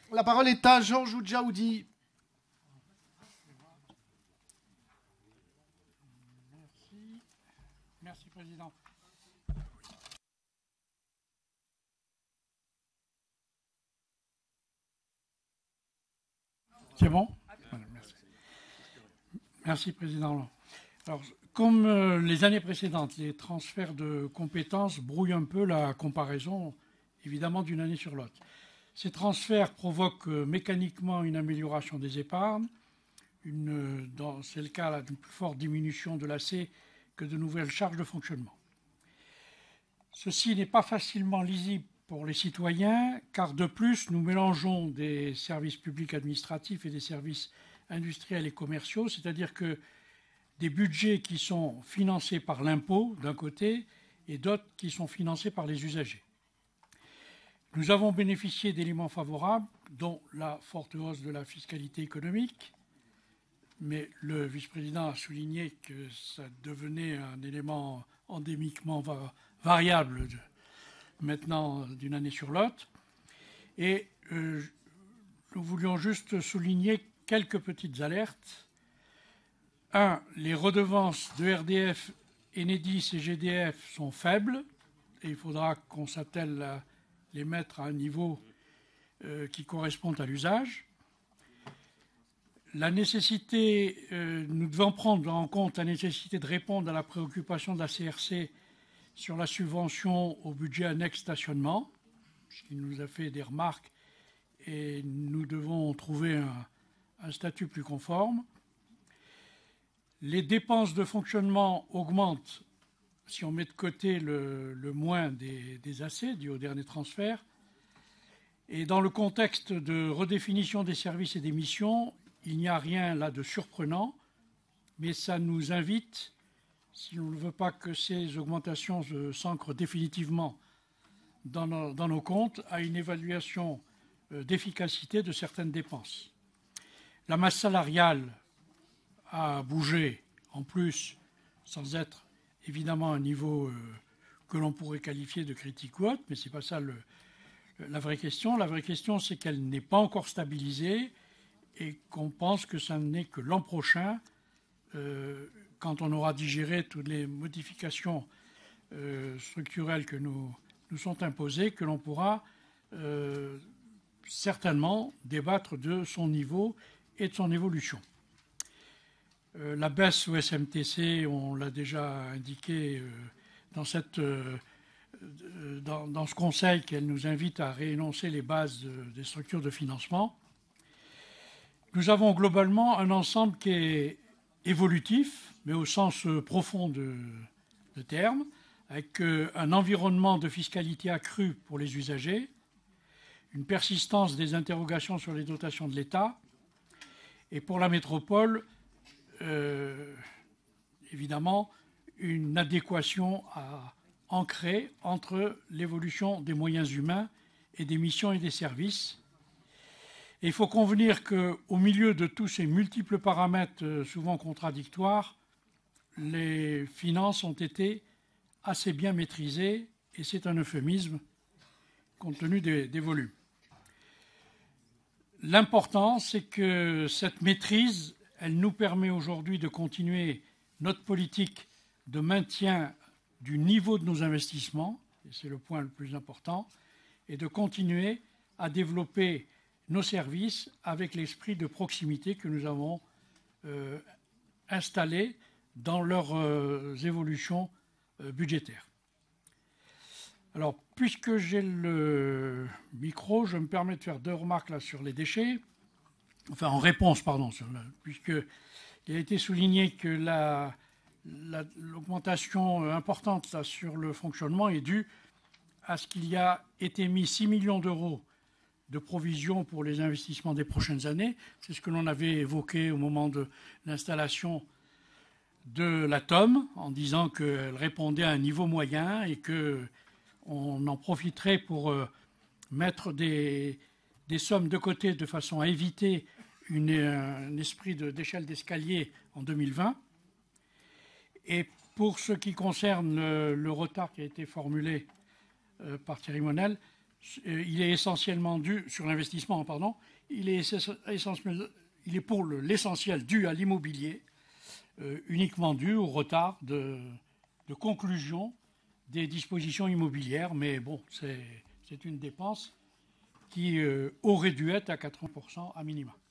La parole est à Georges Oudjaoudi. Merci, Président. C'est bon? Voilà, merci. Merci, Président. Alors, comme les années précédentes, les transferts de compétences brouillent un peu la comparaison, évidemment, d'une année sur l'autre. Ces transferts provoquent mécaniquement une amélioration des épargnes. C'est le cas d'une plus forte diminution de l'AC que de nouvelles charges de fonctionnement. Ceci n'est pas facilement lisible pour les citoyens, car de plus, nous mélangeons des services publics administratifs et des services industriels et commerciaux, c'est-à-dire que des budgets qui sont financés par l'impôt d'un côté et d'autres qui sont financés par les usagers. Nous avons bénéficié d'éléments favorables, dont la forte hausse de la fiscalité économique, mais le vice-président a souligné que ça devenait un élément endémiquement variable maintenant d'une année sur l'autre. Et nous voulions juste souligner quelques petites alertes. 1. Les redevances de RDF, Enedis et GDF sont faibles et il faudra qu'on s'attelle à les mettre à un niveau qui corresponde à l'usage. La nécessité, nous devons prendre en compte la nécessité de répondre à la préoccupation de la CRC sur la subvention au budget annexe stationnement, qui nous a fait des remarques et nous devons trouver un statut plus conforme. Les dépenses de fonctionnement augmentent si on met de côté le moins des AC dû au dernier transfert. Et dans le contexte de redéfinition des services et des missions, il n'y a rien là de surprenant, mais ça nous invite, si on ne veut pas que ces augmentations s'ancrent définitivement dans nos comptes, à une évaluation d'efficacité de certaines dépenses. La masse salariale a bougé en plus, sans être évidemment à un niveau que l'on pourrait qualifier de critique ou autre, mais ce n'est pas ça la vraie question. La vraie question, c'est qu'elle n'est pas encore stabilisée et qu'on pense que ça n'est que l'an prochain, quand on aura digéré toutes les modifications structurelles que nous sont imposées, que l'on pourra certainement débattre de son niveau et de son évolution. La baisse au SMTC, on l'a déjà indiqué dans ce conseil qu'elle nous invite à réénoncer les bases des structures de financement. Nous avons globalement un ensemble qui est évolutif, mais au sens profond de terme, avec un environnement de fiscalité accru pour les usagers, une persistance des interrogations sur les dotations de l'État, et pour la métropole, évidemment, une adéquation à ancrer entre l'évolution des moyens humains et des missions et des services. Et il faut convenir qu'au milieu de tous ces multiples paramètres souvent contradictoires, les finances ont été assez bien maîtrisées, et c'est un euphémisme compte tenu des volumes. L'important, c'est que cette maîtrise, elle nous permet aujourd'hui de continuer notre politique de maintien du niveau de nos investissements, et c'est le point le plus important, et de continuer à développer nos services avec l'esprit de proximité que nous avons installé dans leurs évolutions budgétaires. Alors, puisque j'ai le micro, je me permets de faire deux remarques là sur les déchets. Enfin, en réponse, pardon, puisqu'il a été souligné que l'augmentation importante là, sur le fonctionnement est due à ce qu'il y a été mis 6 millions d'euros de provisions pour les investissements des prochaines années. C'est ce que l'on avait évoqué au moment de l'installation de l'atome, en disant qu'elle répondait à un niveau moyen et qu'on en profiterait pour mettre des sommes de côté de façon à éviter un esprit d'échelle d'escalier en 2020. Et pour ce qui concerne le retard qui a été formulé par Thierry Monel, il est essentiellement dû, sur l'investissement, pardon, il est pour l'essentiel dû à l'immobilier, uniquement dû au retard de conclusion des dispositions immobilières. Mais bon, c'est une dépense qui aurait dû être à 80% à minima.